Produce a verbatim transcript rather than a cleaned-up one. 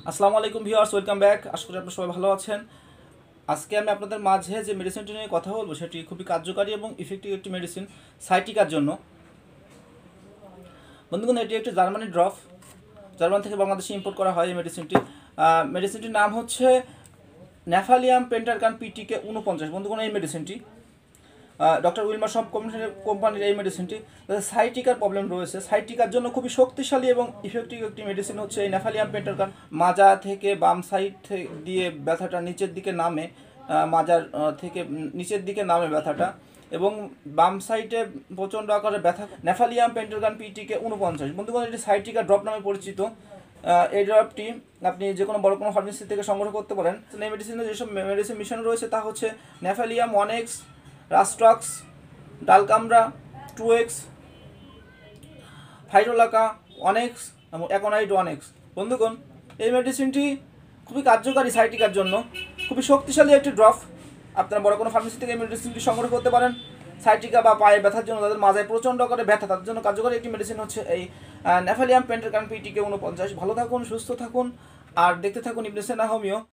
আসসালামু আলাইকুম viewers, welcome back. আশা করি আপনারা সবাই ভালো আছেন। আজকে আমি আপনাদের মাঝে যে মেডিসিনটি নিয়ে কথা বলবো সেটি খুবই কার্যকারী এবং ইফেক্টিভ একটি মেডিসিন সাইটিকার জন্য। বন্ধুগণ, এটি একটি জার্মানি ড্রপ, জার্মান থেকে বাংলাদেশে ইম্পোর্ট করা হয়। এই মেডিসিনটি মেডিসিনটির নাম হচ্ছে ন্যাফালিয়াম পেন্টারকান পিটিকে উনপঞ্চাশ। বন্ধুগণ, এই মেডিসিনটি ডক্টর উইলমার সব কোম্পানির এই মেডিসিনটি সাইটিকার প্রবলেম রয়েছে, সাইটিকার জন্য খুবই শক্তিশালী এবং ইফেক্টিভ একটি মেডিসিন হচ্ছে এই ন্যাফালিয়াম পেন্টারকান। মাজা থেকে বাম সাইড দিয়ে ব্যথাটা নিচের দিকে নামে, মাজার থেকে নিচের দিকে নামে ব্যথাটা, এবং বাম সাইডে প্রচণ্ড আকারে ব্যথা। ন্যাফালিয়াম পেন্টারকান পিটিকে উনপঞ্চাশ। বন্ধুগণ, এটি সাইটিকা ড্রপ নামে পরিচিত। এই ড্রপটি আপনি যে কোনো বড় কোনো ফার্মেসি থেকে সংগ্রহ করতে পারেন। এই মেডিসিনে যেসব মেডিসিন মিশানো রয়েছে তা হচ্ছে gnaphalium one X, rhus tox, dulcamara, two X, phytolacca one X এবং অ্যাকোনাইট ওয়ান এক্স। বন্ধুগণ, এই মেডিসিনটি খুবই কার্যকারী সাইটিকার জন্য, খুবই শক্তিশালী একটি ড্রপ। আপনারা বড় কোনো ফার্মেসি থেকে এই মেডিসিনটি সংগ্রহ করতে পারেন। সাইটিকা বা পায়ে ব্যথার জন্য, তাদের মাজায় প্রচণ্ড করে ব্যথা, তাদের জন্য কার্যকরী একটি মেডিসিন হচ্ছে এই ন্যাফালিয়াম পেন্টারকান পিটিকে উনপঞ্চাশ। ভালো থাকুন, সুস্থ থাকুন, আর দেখতে থাকুন ইবনে সিনা হোমিও।